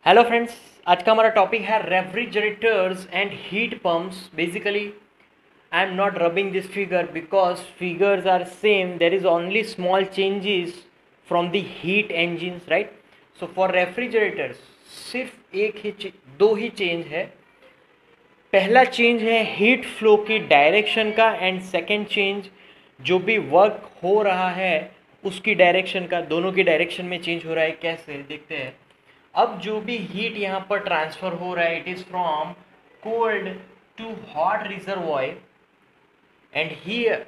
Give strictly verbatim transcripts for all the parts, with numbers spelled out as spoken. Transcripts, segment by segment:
Hello friends, आज का हमारा टॉपिक है refrigerators and heat pumps. Basically I am not rubbing this figure because figures are same. There is only small changes from the heat engines, right. So for refrigerators सिर्फ एक ही दो ही change है. पहला change है heat flow की direction का, and second change जो भी वर्क हो रहा है उसकी डायरेक्शन का. दोनों की डायरेक्शन में चेंज हो रहा है. कैसे देखते हैं. अब जो भी हीट यहाँ पर ट्रांसफर हो रहा है, it is from cold to hot reservoir, and here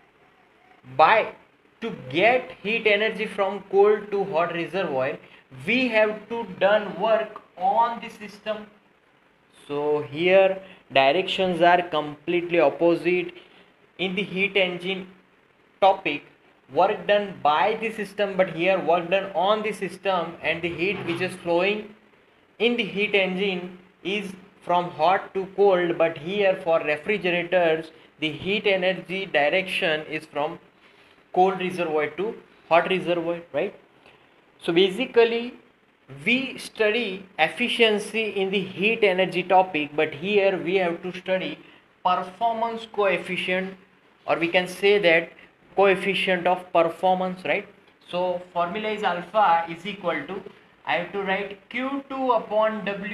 by to get heat energy from cold to hot reservoir we have to done work on the system. So here directions are completely opposite. In the heat engine topic, work done by the system, but here work done on the system, and the heat which is flowing in the heat engine is from hot to cold. But here for refrigerators the heat energy direction is from cold reservoir to hot reservoir, right? So basically we study efficiency in the heat energy topic, but here we have to study performance coefficient, or we can say that coefficient of performance, right? So formula is alpha is equal to, I have to write Q two upon W.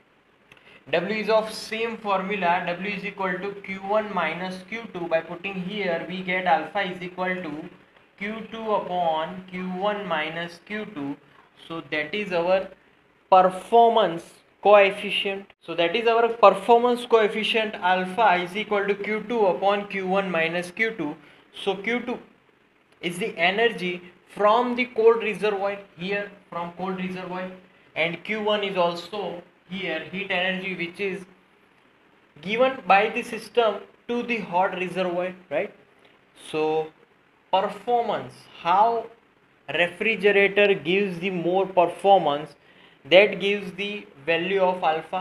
W is of same formula, W is equal to Q one minus Q two. By putting here we get alpha is equal to Q two upon Q one minus Q two. So that is our performance coefficient. So that is our performance coefficient. Alpha is equal to Q two upon Q one minus Q two. So Q two is the energy from the cold reservoir, here from cold reservoir, and Q one is also here heat energy which is given by the system to the hot reservoir, right? So performance, how refrigerator gives the more performance, that gives the value of alpha.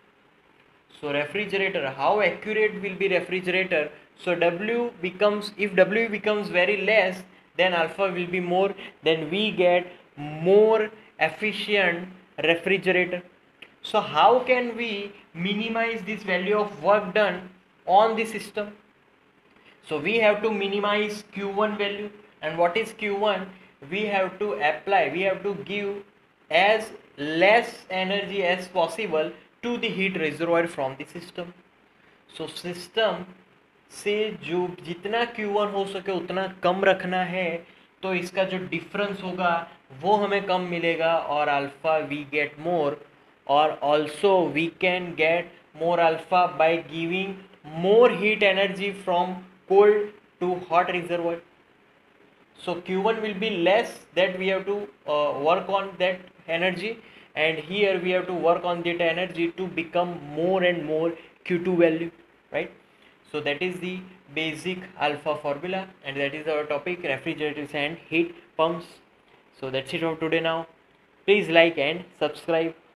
So refrigerator, how accurate will be refrigerator? So W becomes, if W becomes very less, then alpha will be more, then we get more efficient refrigerator. So how can we minimize this value of work done on the system? So we have to minimize Q one value. And what is Q one? We have to apply, we have to give as less energy as possible to the heat reservoir from the system. So system से जो जितना Q one हो सके उतना कम रखना है, तो इसका जो डिफरेंस होगा वो हमें कम मिलेगा, और अल्फा वी गेट मोर. और also we can get more alpha by giving more heat energy from cold to hot reservoir. So Q one will be less, that we have to uh, work on that energy, and here we have to work on that energy to become more and more Q two value, right? So that is the basic alpha formula, and that is our topic, refrigerators and heat pumps. So that's it for today now. Please like and subscribe.